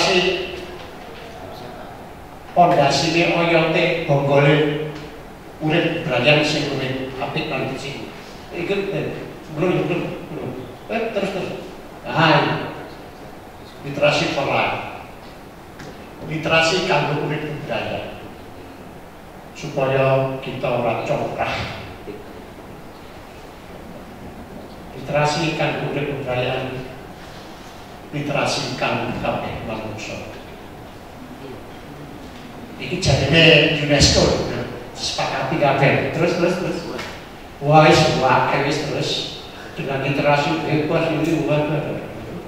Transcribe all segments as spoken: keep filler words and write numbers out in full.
literasi pondasine oyote bonggole urip Brian sing luwih apik lan siji. Iki belum belum belum. Eh terus terus. Ah, literasi for life. Literasi kanggo urip budaya. Supaya kita ora congkrah. Literasi kanggo urip budaya. Literasi kanggo kabeh manungsa. Iki jarene UNESCO sepakati kabeh. Terus terus terus. Wah, wis wae wis terus dengan literasi bebas ini wae.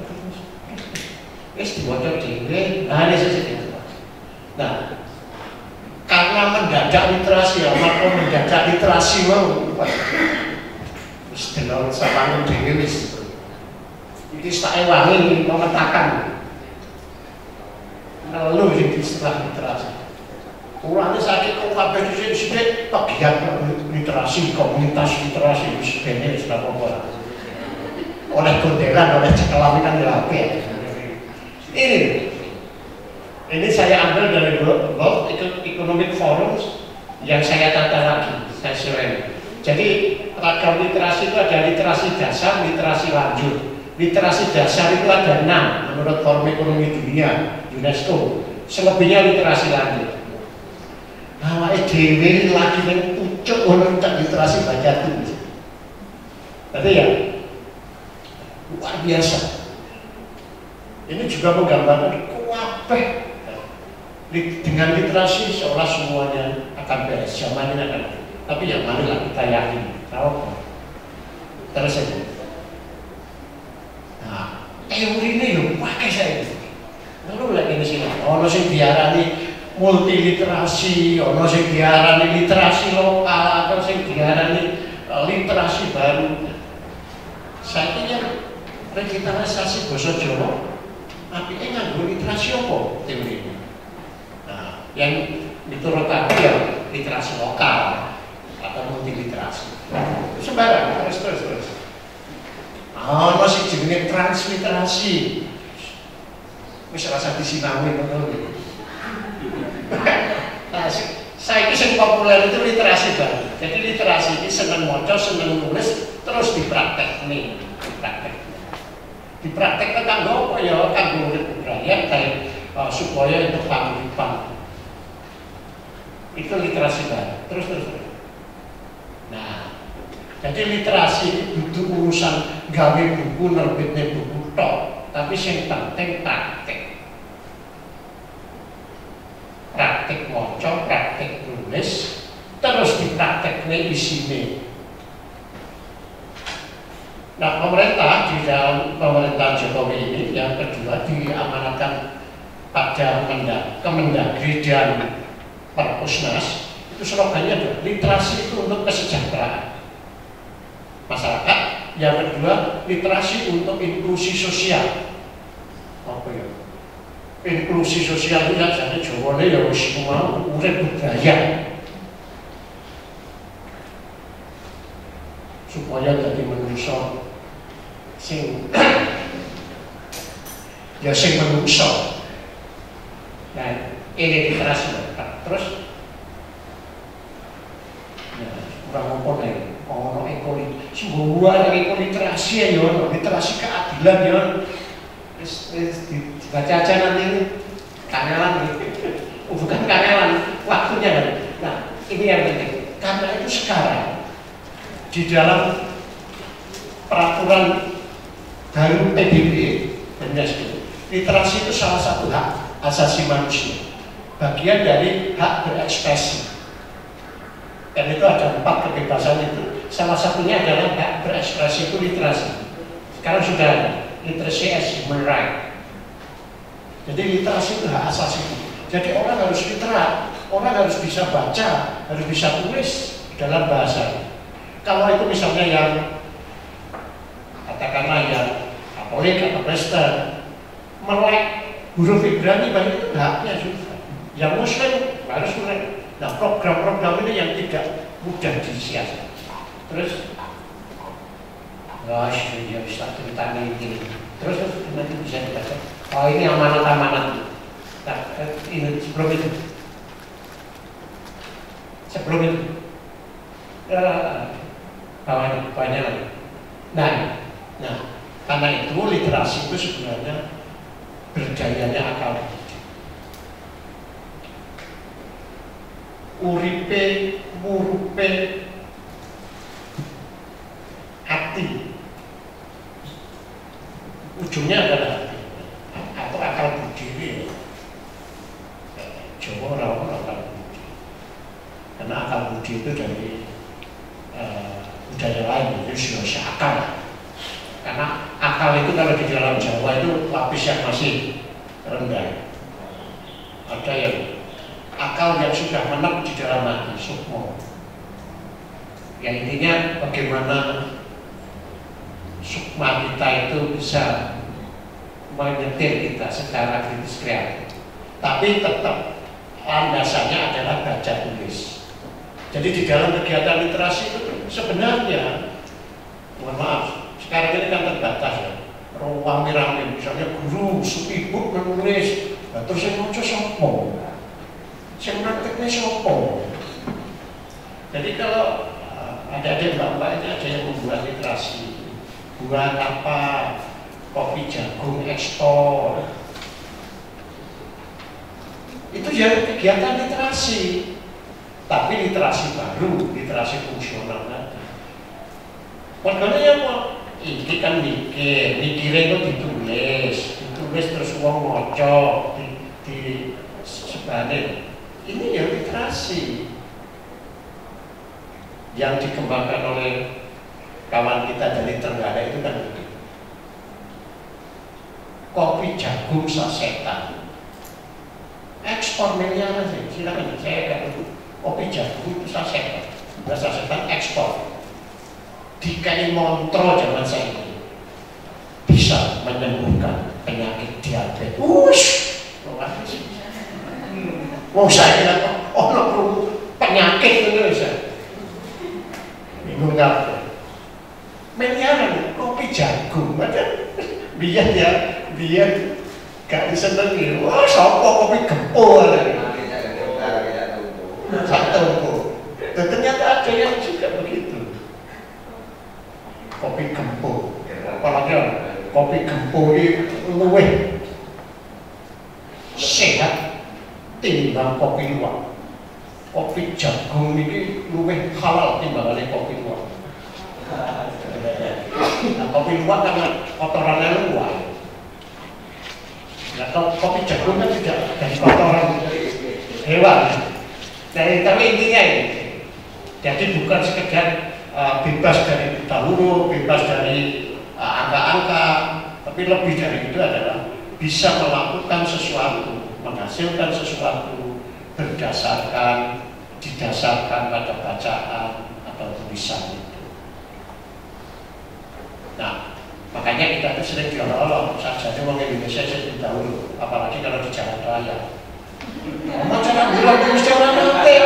Wis diwaca dhewe. Nah, ini Nah, karena mendadak literasi ya, maka mendadak literasi mau wis delok sawangun dhewe wis. Iki tak ewangi memetakan. Lalu jadi istilah literasi. Ulangnya sakit kok kabeh sithik pegiat literasi, komunitas literasi wis bene wis apa-apa. Oleh gondelan, oleh cekelan kan ya apik. Ini ini saya ambil dari World Economic Forum yang saya tata lagi, saya share. Jadi ragam literasi itu ada literasi dasar, literasi lanjut. Literasi dasar itu ada enam menurut Forum Ekonomi Dunia UNESCO. Selebihnya literasi lanjut. Awake dhewe lagi ning pucuk ono tak literasi baca tulis. Tapi ya luar biasa. Ini juga menggambarkan kabeh dengan literasi seolah semuanya akan beres, zaman ini akan. Tapi ya marilah kita yakin. Tahu? Terus saja. Nah, teori ini yo pakai saya. Lalu lagi di sini. Ono sing diarani multiliterasi, ono sing diarani literasi lokal, atau sing diarani uh, literasi baru. Saya kira revitalisasi basa Jawa, apike nganggo literasi apa teori ini? Nah, yang diturut aku ya literasi lokal atau multiliterasi. Sembarang terus terus terus. Ono sing jenenge transliterasi. Wis rasa disinawi ngono. Nah, saya itu yang populer itu literasi baru. Jadi literasi ini senang moco, senang nulis, terus dipraktek nih, dipraktek. Dipraktek kan apa ya? Kan urip budaya kayak uh, supaya itu panggilan. Itu literasi baru. Terus terus. Nah, jadi literasi itu urusan gawe buku, nerbitnya buku tok, tapi yang penting praktek. Praktik moco, praktik nulis, terus diprakteknya isine. Nah, pemerintah di dalam pemerintahan Jokowi ini yang kedua diamanatkan pada Kemendagri dan Perpusnas, itu slogannya adalah literasi itu untuk kesejahteraan masyarakat. Yang kedua, literasi untuk inklusi sosial. Apa ya? Inklusi sosial itu jadi Jawa ini ya harus mau urip budaya supaya jadi manusia sing ya sing manusia. Nah ini literasi terus ya kurang apa nih ono ekologi semua literasi ya literasi keadilan ya dibaca aja nanti kanelan oh, bukan kanelan waktunya kan. Nah ini yang penting karena itu sekarang di dalam peraturan baru P B B dan literasi itu salah satu hak asasi manusia, bagian dari hak berekspresi, dan itu ada empat kebebasan itu, salah satunya adalah hak berekspresi itu literasi. Sekarang sudah ada literacy as human right. Jadi literasi itu hak asasi. Jadi orang harus literat, orang harus bisa baca, harus bisa tulis dalam bahasa. Kalau itu misalnya yang katakanlah yang Katolik atau Kristen melek huruf Ibrani, banyak itu haknya juga. Yang Muslim harus melek. Nah program-program ini yang tidak mudah disiasati. Terus, gosh, dia bisa ceritanya ini. Terus nanti bisa dibaca. Oh ini amanat-amanat. ini sebelum itu, sebelum itu, uh, banyak banyak lagi. Nah, nah, karena itu literasi itu sebenarnya berdayanya akal. Uripe, murupe, hati, ujungnya adalah hati atau akal budi. Jawa orang akal budi, karena akal budi itu dari uh, budaya lain, itu sudah akal. Karena akal itu kalau di dalam Jawa itu lapis yang masih rendah. Ada yang akal yang sudah menep di dalam hati, sukmo. Yang intinya bagaimana sukma kita itu bisa menyetir kita secara kritis kreatif. Tapi tetap landasannya adalah baca tulis. Jadi di dalam kegiatan literasi itu sebenarnya, mohon maaf, sekarang ini kan terbatas ya, ruang rame, misalnya guru, ibu menulis, nah, terus yang mau sopo, yang prakteknya sopo. Jadi kalau ada ada mbak-mbak ini ada yang membuat literasi, buat apa, kopi jagung ekspor, itu ya kegiatan literasi, tapi literasi baru, literasi fungsional tadi. Warganya yang mau ini kan mikir, mikirnya itu ditulis, ditulis terus uang ngocok, di, di sebaliknya. Ini ya literasi yang dikembangkan oleh kawan kita dari Tenggara itu kan begitu. Kopi jagung sasetan, ekspor miliaran sih, silakan saya kata kopi jagung itu sasetan, sasetan ekspor. Di Kalimantan zaman saya ini bisa menyembuhkan penyakit diabetes. Ush, mau saya bilang, oh no, penyakit Indonesia. Bingung apa? Miliaran kopi jagung, ada biar ya, biar gak disenangi. Wah, sopo kopi gempol. Satu, ternyata ada yang juga begitu. Kopi gempo, apalagi kopi gempo ini luweh sehat timbang kopi luwak. Kopi jagung ini luweh halal timbang kopi luwak. Nah, kopi luwak karena kotorannya luwak. Nah, kopi jagung kan tidak dari kotoran hewan. Nah, tapi intinya ini, jadi bukan sekedar Uh, bebas dari dahulu, bebas dari angka-angka, uh, tapi lebih dari itu adalah bisa melakukan sesuatu, menghasilkan sesuatu berdasarkan, didasarkan pada bacaan atau tulisan itu. Nah, makanya kita itu sering diolok-olok, saja orang Indonesia jadi dahulu, apalagi kalau di jalan raya. Mau cara bilang mesti orang nanti.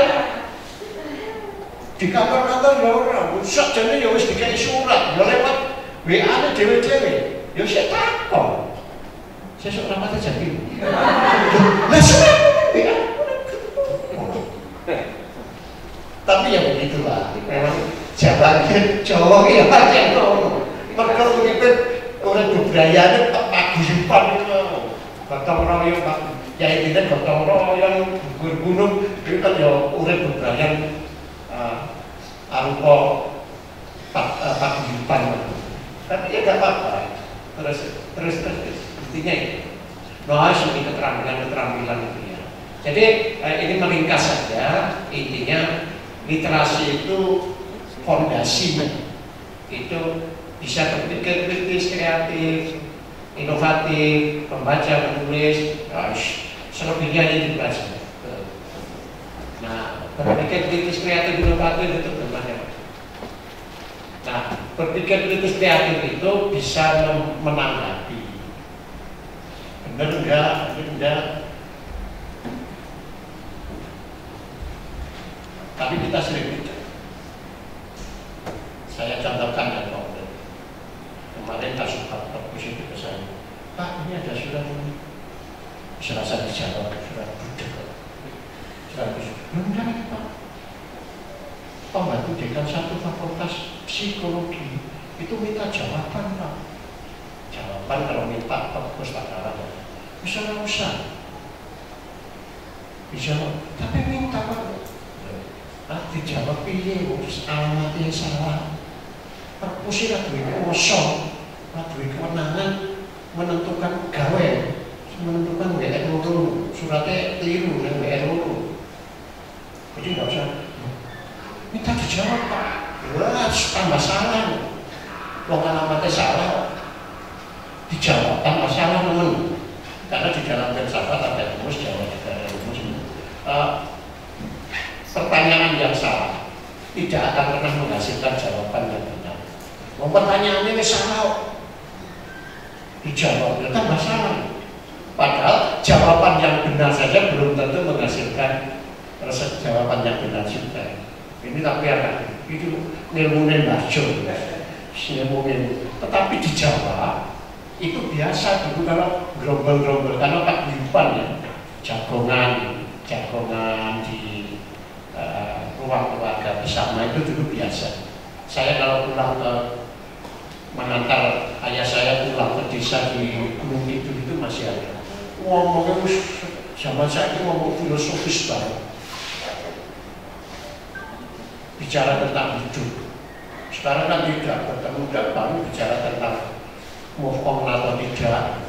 Di kantor-kantor ya orang, usah jadi ya wis dikai surat, ya lewat W A-nya dewe-dewe, ya saya takut. Saya suka nama saja gitu. Lah surat W A. Tapi ya begitulah, memang jawabannya Jawa ya aja tuh. Mereka begitu orang budayanya paguyuban itu, gotong royong, ya intinya gotong royong, gugur gunung, itu kan ya orang budaya. Arupa paguyuban, tapi ya gak apa-apa. Terus terus terus intinya itu, nah seni keterampilan keterampilan itu ya. Jadi eh, ini meringkas saja, intinya literasi itu fondasinya itu bisa berpikir kritis, kreatif, inovatif, membaca, menulis, selebihnya ini dibaca. Nah, berpikir kritis, kreatif, inovatif itu bermacam. Nah, berpikir kritis, kreatif itu bisa menanggapi. Benar enggak? Benar enggak? Tapi kita sering tidak. Saya contohkan ya konkret. Kemarin kasus bagus itu ke saya. Pak, ini ada surat ini. Selasa dijawab, sudah budek. Sudah enggak Pak. Pembantu dekan satu fakultas psikologi itu minta jawaban Pak. Jawaban kalau minta ke pustakawan ya. Bisa nggak usah. Bisa, tapi minta Pak. Ah, dijawab pilih, alamat yang salah. Perpus ini duitnya kosong, duit kewenangan menentukan gawe, menentukan W R dulu, suratnya keliru dan W R dulu. Jadi nggak usah minta dijawab Pak. Wah, tambah salah. Wong alamatnya salah, dijawab tambah salah teman. Karena di dalam filsafat ada rumus, Jawa ada rumus. Uh, pertanyaan yang salah tidak akan pernah menghasilkan jawaban yang benar. Mau pertanyaannya ini salah, dijawab tambah salah. Padahal jawaban yang benar saja belum tentu menghasilkan jawaban yang benar juga. Ini tapi akan itu ilmunya bajo, ilmunya. Tetapi dijawab itu biasa dulu kalau gerombol-gerombol karena Pak Guyupan ya, jagongan, jagongan di uh, ruang keluarga bersama itu dulu biasa. Saya kalau pulang ke mengantar ayah saya pulang ke desa di Gunung Kidul itu masih ada. Ngomongnya zaman saya itu ngomong filosofis banget. Bicara tentang hidup. Sekarang kan tidak, bertemu baru bicara tentang move on atau tidak.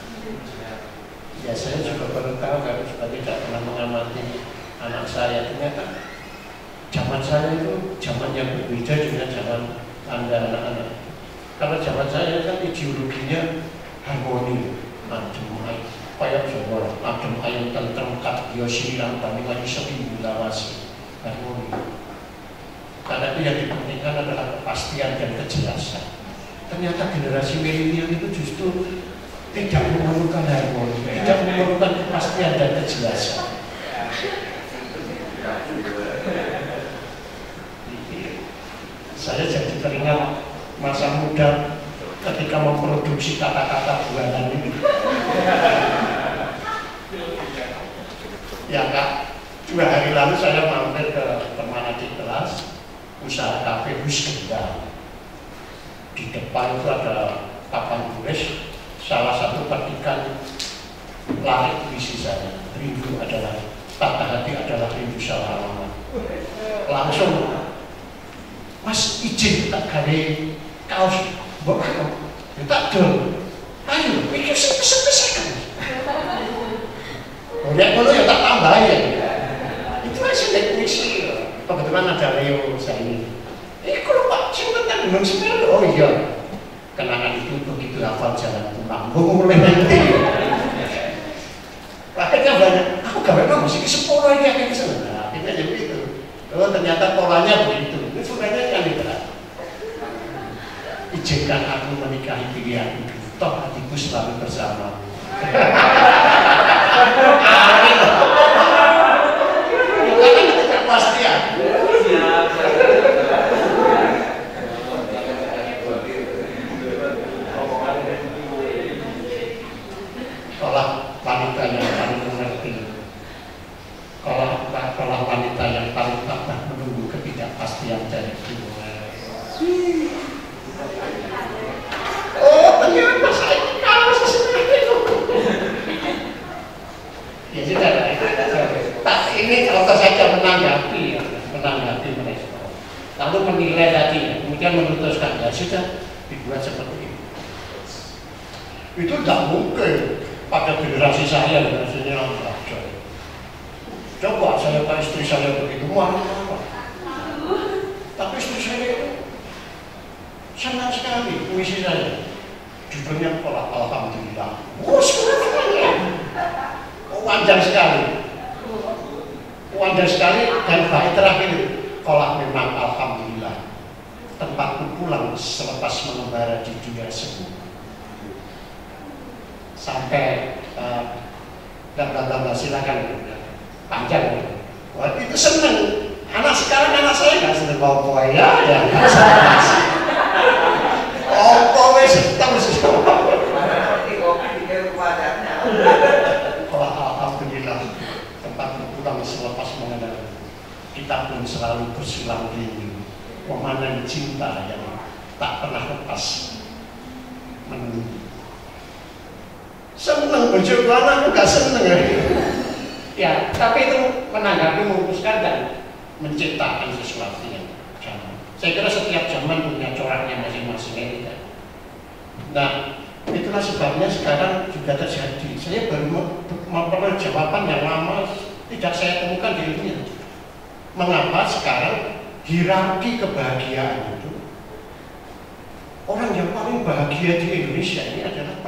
Ya saya juga baru tahu kan, supaya tidak pernah mengamati anak saya. Ternyata zaman saya itu zaman yang berbeda dengan zaman Anda anak-anak. Kalau zaman saya kan ideologinya harmoni, adem ayem, kayak Jawa, adem ayem tentrem kat biosirang banding sepi lawasi, harmoni. Karena itu yang dipentingkan adalah kepastian dan kejelasan. Ternyata generasi milenial itu justru tidak memerlukan harmoni, tidak memerlukan kepastian dan kejelasan. Saya jadi teringat masa muda ketika memproduksi kata-kata buanan ini. Ya Kak, dua hari lalu saya mampir ke teman adik kelas usaha kafe Huskendal. Di depan itu ada papan tulis salah satu petikan larik puisi saya, rindu adalah patah hati adalah rindu salah alamat. Langsung Mas izin tak gawe kaos mbok ya tak dol. Ayo iki kesek-kesek. Oh ya ngono ya tak tambah ya. Itu masih nek puisi. Kebetulan ada Leo saya ini. Eh kalau Pak sing tentang Gunung Semeru. Oh iya. Kenangan itu begitu hafal jalan pulang. Gue mulai nanti. Akhirnya banyak. Aku gawe nang musik sepuluh ini akhirnya kesana. Nah, akhirnya jadi itu. Oh ternyata polanya begitu. Itu sebenarnya kan literat. Izinkan aku menikahi pilihanku. Toh hatiku selalu bersama. Amin. Karena tidak pasti ya. Kalau wanita yang paling mengerti, kalau kalau wanita yang paling tabah menunggu ketidakpastian dari hubungan. Oh ternyata saya kalau sesuatu itu. Ya sudah lah itu. Tak ini kalau saja menanggapi, ya, menanggapi merespon, lalu menilai tadi, ya, kemudian memutuskan ya sudah dibuat seperti itu. Itu tidak mungkin pada generasi saya, generasinya orang raja. Coba saya ke istri saya begitu, wah apa? Tapi istri saya itu senang sekali puisi saya. Judulnya pola Alhamdulillah. Wah sebenarnya panjang sekali. Wajar sekali dan baik terakhir kalau memang Alhamdulillah tempatku pulang selepas mengembara di dunia semu sampai gambar-gambar uh, silakan panjang. Wah itu seneng. Anak sekarang anak saya nggak seneng bawa ya ya nggak seneng. Oh kowe seneng sih. Kopi kopi di wajarnya. selalu bersilang rindu, memanen cinta yang tak pernah lepas menunggu. Seneng bojoku, anakku gak seneng ya. Ya, tapi itu menanggapi, memutuskan dan menciptakan sesuatu yang zaman. Saya kira setiap zaman punya coraknya masing-masing ya. Nah, itulah sebabnya sekarang juga terjadi. Saya baru memperoleh jawaban yang lama tidak saya temukan di ilmiah. Mengapa sekarang hierarki kebahagiaan itu orang yang paling bahagia di Indonesia ini adalah